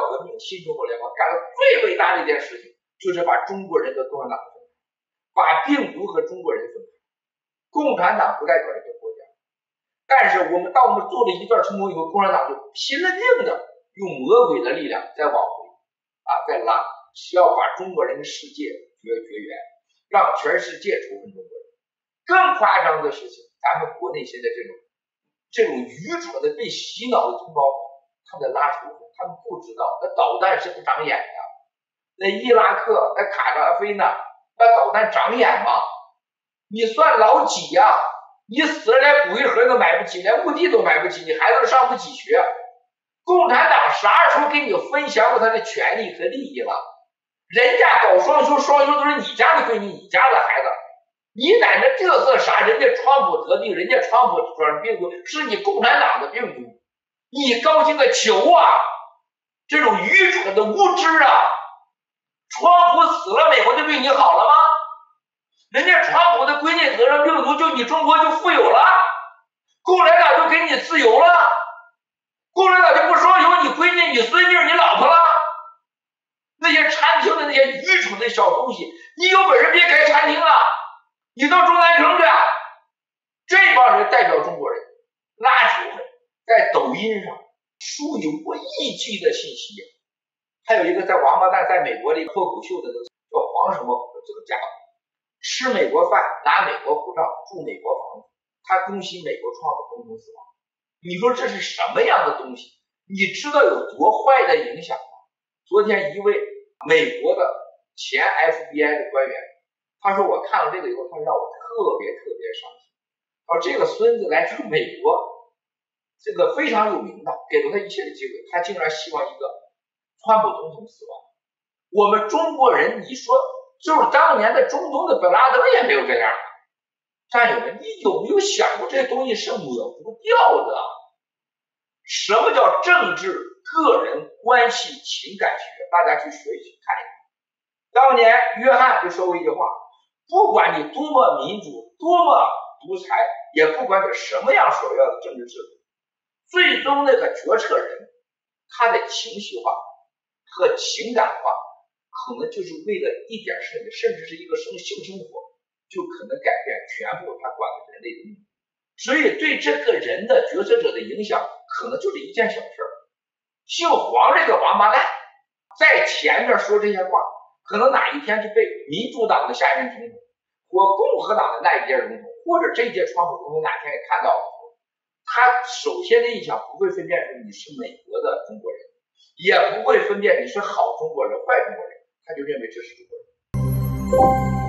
革命、新中国联邦干了最伟大的一件事情，就是把中国人和共产党分开，把病毒和中国人分开。共产党不代表这个国家，但是当我们做了一段成功以后，共产党就拼了命的用魔鬼的力量再往回再拉，是要把中国人的世界绝缘，让全世界仇恨中国人。更夸张的事情，咱们国内现在这种愚蠢的被洗脑的同胞，他们在拉仇恨，他们不知道那导弹是不长眼的，那伊拉克那卡扎菲呢，那导弹长眼吗？你算老几呀？你死了连骨灰盒都买不起，连墓地都买不起，你孩子都上不起学。共产党啥时候跟你分享过他的权利和利益了？人家搞双休，双休都是你家的闺女，你家的孩子，你在那嘚瑟啥？人家川普得病，人家川普转病毒是你共产党的病毒，你高兴个球啊！这种愚蠢的无知啊！川普死了，美国的病你好了吗？人家川普的闺女得上病毒，就你中国就富有了，共产党就给你自由了，共产党就不双休，你闺女、你孙女、你老婆了。那些餐厅的那些愚蠢的小东西，你有本事别开餐厅了，你到中南城去。这帮人代表中国人拉仇恨，在抖音上输有过亿计的信息。还有一个在王八蛋在美国的脱口秀的叫黄什么这个家伙，吃美国饭，拿美国护照，住美国房子，他恭喜美国川普总统死亡。你说这是什么样的东西？你知道有多坏的影响吗？昨天一位美国的前 FBI 的官员，他说我看了这个以后，他让我特别伤心。这个孙子来自美国，这个非常有名的，给了他一切的机会，他竟然希望一个川普总统死亡。我们中国人，你说就是当年的中东的本拉登也没有这样。战友们，你有没有想过这些东西是抹不掉的？什么叫政治个人关系情感学？大家去学一学看一看。当年约翰就说过一句话，不管你多么民主，多么独裁，也不管你什么样所要的政治制度，最终那个决策人他的情绪化和情感化，可能就是为了一点事情，甚至是一个性生活，就可能改变全部他管的人类的命运。所以对这个人的决策者的影响，可能就是一件小事。姓黄这个王八蛋在前面说这些话，可能哪一天就被民主党的下一任总统或共和党的那一届总统，或者这一届川普总统哪天也看到了，他首先的印象不会分辨出你是美国的中国人，也不会分辨你是好中国人坏中国人，他就认为这是中国人。